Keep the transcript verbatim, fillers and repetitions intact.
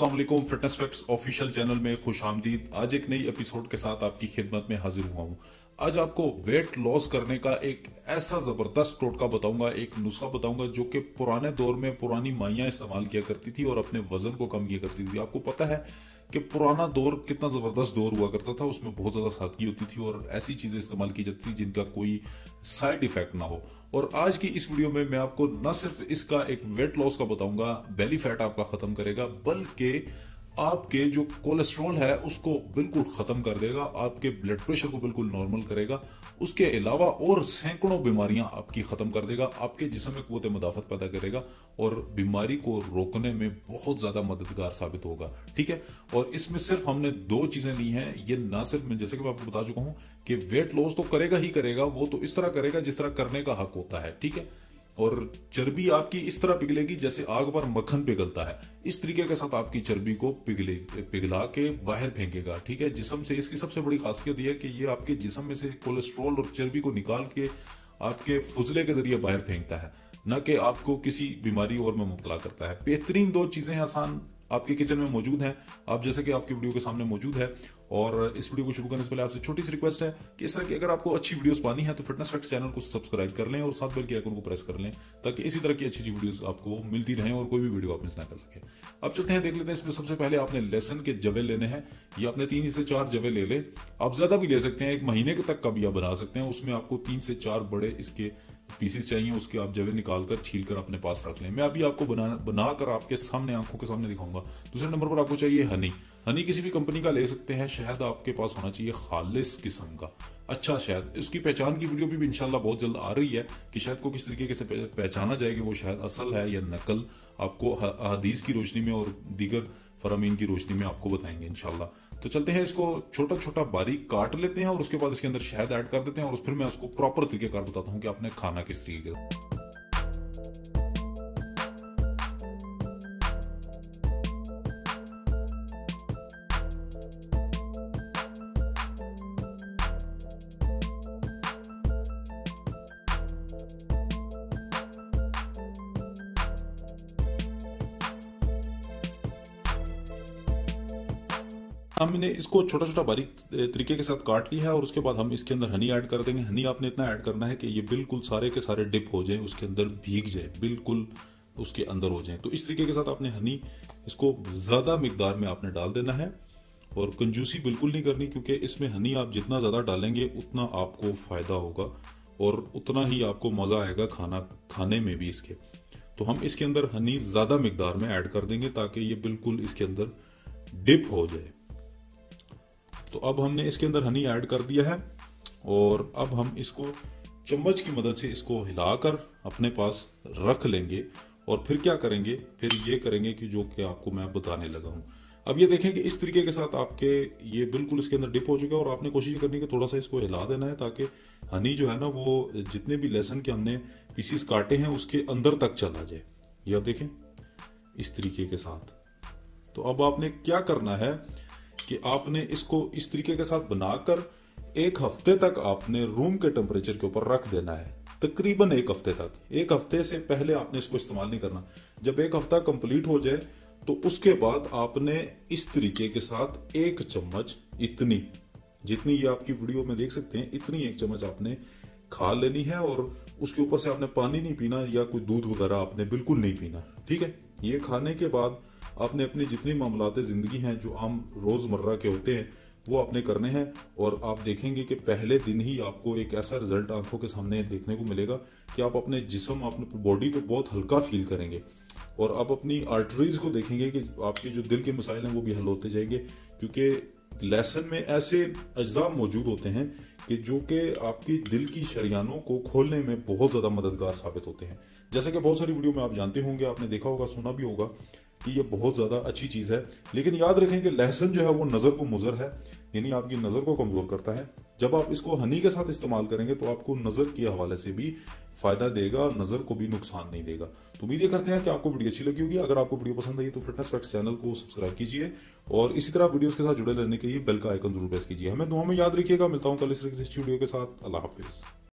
अस्सलाम वालेकुम। Fitness facts official channel में खुश आमदीद। आज एक नई एपिसोड के साथ आपकी खिदमत में हाजिर हुआ हूँ। आज आपको वेट लॉस करने का एक ऐसा जबरदस्त टोटका बताऊंगा, एक नुस्खा बताऊंगा जो कि पुराने दौर में पुरानी माइयां इस्तेमाल किया करती थी और अपने वजन को कम किया करती थी। आपको पता है कि पुराना दौर कितना जबरदस्त दौर हुआ करता था, उसमें बहुत ज्यादा सादगी होती थी और ऐसी चीजें इस्तेमाल की जाती थी जिनका कोई साइड इफेक्ट ना हो। और आज की इस वीडियो में मैं आपको न सिर्फ इसका एक वेट लॉस का बताऊंगा, बेली फैट आपका खत्म करेगा, बल्कि आपके जो कोलेस्ट्रॉल है उसको बिल्कुल खत्म कर देगा, आपके ब्लड प्रेशर को बिल्कुल नॉर्मल करेगा, उसके अलावा और सैकड़ों बीमारियां आपकी खत्म कर देगा, आपके जिस्म में कुव्वत मुदाफत पैदा करेगा और बीमारी को रोकने में बहुत ज्यादा मददगार साबित होगा। ठीक है, और इसमें सिर्फ हमने दो चीजें ली हैं। ये ना सिर्फ मैं जैसे कि मैं आपको बता चुका हूं कि वेट लॉस तो करेगा ही करेगा, वो तो इस तरह करेगा जिस तरह करने का हक होता है। ठीक है, और चर्बी आपकी इस तरह पिघलेगी जैसे आग पर मक्खन पिघलता है, इस तरीके के साथ आपकी चर्बी को पिघले पिघला के बाहर फेंकेगा। ठीक है, जिस्म से इसकी सबसे बड़ी खासियत यह है कि ये आपके जिस्म में से कोलेस्ट्रॉल और चर्बी को निकाल के आपके फुजले के जरिए बाहर फेंकता है, न कि आपको किसी बीमारी और में मुब्तला करता है। बेहतरीन दो चीजें आसान आपके किचन में मौजूद हैं, आप जैसे कि आपकी वीडियो के सामने मौजूद है। और इस वीडियो को शुरू करने से पहले आपसे छोटी सी रिक्वेस्ट है कि इस तरह की अगर आपको अच्छी वीडियोस पानी है तो फिटनेस फैक्ट्स चैनल को सब्सक्राइब कर लें और साथ बेल के आइकन को प्रेस कर लें ताकि इसी तरह की अच्छी अच्छी वीडियोस आपको मिलती रहें और कोई भी वीडियो आप मिस ना कर सके। अब चलते हैं, देख लेते हैं। इसमें सबसे पहले आपने लहसुन के जवे लेने हैं। ये आपने तीन से चार जवे ले ले, आप ज्यादा भी ले सकते हैं, एक महीने तक का भी आप बना सकते हैं। उसमें आपको तीन से चार बड़े इसके पीसेस चाहिए, उसके आप जवे निकालकर छील कर अपने पास रख लें। मैं अभी आपको बना बनाकर आपके सामने आंखों के सामने दिखाऊंगा। दूसरे नंबर पर आपको चाहिए हनी। हनी किसी भी कंपनी का ले सकते हैं। शहद आपके पास होना चाहिए खालिस किस्म का, अच्छा शहद। उसकी पहचान की वीडियो भी, भी इंशाल्लाह बहुत जल्द आ रही है कि शहद को किस तरीके से पहचाना जाए कि वो शहद असल है या नकल, आपको हदीस की रोशनी में और दीगर फरामीन की रोशनी में आपको बताएंगे इंशाल्लाह। तो चलते हैं, इसको छोटा छोटा बारीक काट लेते हैं और उसके बाद इसके अंदर शहद ऐड कर देते हैं और फिर मैं उसको प्रॉपर तरीकेकार बताता हूं कि आपने खाना किस तरीके का। हमने इसको छोटा छोटा बारीक तरीके के साथ काट लिया है और उसके बाद हम इसके अंदर हनी ऐड कर देंगे। हनी आपने इतना ऐड करना है कि ये बिल्कुल सारे के सारे डिप हो जाए, उसके अंदर भीग जाए, बिल्कुल उसके अंदर हो जाए। तो इस तरीके के साथ आपने हनी इसको ज्यादा मिकदार में आपने डाल देना है और कंजूसी बिल्कुल नहीं करनी, क्योंकि इसमें हनी आप जितना ज्यादा डालेंगे उतना आपको फायदा होगा और उतना ही आपको मजा आएगा खाना खाने में भी इसके। तो हम इसके अंदर हनी ज्यादा मिकदार में ऐड कर देंगे ताकि ये बिल्कुल इसके अंदर डिप हो जाए। तो अब हमने इसके अंदर हनी ऐड कर दिया है और अब हम इसको चम्मच की मदद से इसको हिलाकर अपने पास रख लेंगे और फिर क्या करेंगे, फिर ये करेंगे कि जो कि आपको मैं बताने लगा हूं। अब ये देखें कि इस तरीके के साथ आपके ये बिल्कुल इसके अंदर डिप हो चुका है और आपने कोशिश करनी है कि थोड़ा सा इसको हिला देना है ताकि हनी जो है ना वो जितने भी लहसुन के हमने पीसीस काटे हैं उसके अंदर तक चला जाए। ये आप देखें इस तरीके के साथ। तो अब आपने क्या करना है कि आपने इसको इस तरीके के साथ बनाकर एक हफ्ते तक आपने रूम के टेम्परेचर के ऊपर रख देना है, तकरीबन एक हफ्ते तक। एक हफ्ते से पहले आपने इसको इस्तेमाल नहीं करना। जब एक हफ्ता कंप्लीट हो जाए तो उसके बाद आपने इस तरीके के साथ एक चम्मच, इतनी जितनी ये आपकी वीडियो में देख सकते हैं, इतनी एक चम्मच आपने खा लेनी है और उसके ऊपर से आपने पानी नहीं पीना या कोई दूध वगैरह आपने बिल्कुल नहीं पीना। ठीक है, ये खाने के बाद आपने अपनी जितनी मामलात जिंदगी हैं जो आम रोजमर्रा के होते हैं वो आपने करने हैं और आप देखेंगे कि पहले दिन ही आपको एक ऐसा रिजल्ट आंखों के सामने देखने को मिलेगा कि आप अपने जिस्म, अपने बॉडी को बहुत हल्का फील करेंगे और आप अपनी आर्टरीज को देखेंगे कि आपके जो दिल के मसाइल हैं वो भी हल होते जाएंगे, क्योंकि लहसुन में ऐसे अज्जा मौजूद होते हैं कि जो कि आपकी दिल की शरियानों को खोलने में बहुत ज्यादा मददगार साबित होते हैं। जैसे कि बहुत सारी वीडियो में आप जानते होंगे, आपने देखा होगा, सुना भी होगा कि ये बहुत ज्यादा अच्छी चीज है। लेकिन याद रखें कि लहसुन जो है वो नजर को मुजर है, यानी आपकी नजर को कमजोर करता है। जब आप इसको हनी के साथ इस्तेमाल करेंगे तो आपको नजर के हवाले से भी फायदा देगा, नजर को भी नुकसान नहीं देगा। तो उम्मीद करते हैं कि आपको वीडियो अच्छी लगी होगी। अगर आपको वीडियो पसंद आई तो फिटनेस फैक्ट्स चैनल को सब्सक्राइब कीजिए और इसी तरह वीडियोस के साथ जुड़े रहने के लिए बेल का आइकन जरूर प्रेस कीजिए। हमें दुआ में याद रखिएगा। मिलता हूं कल इस वीडियो के साथ। अल्लाह हाफिज।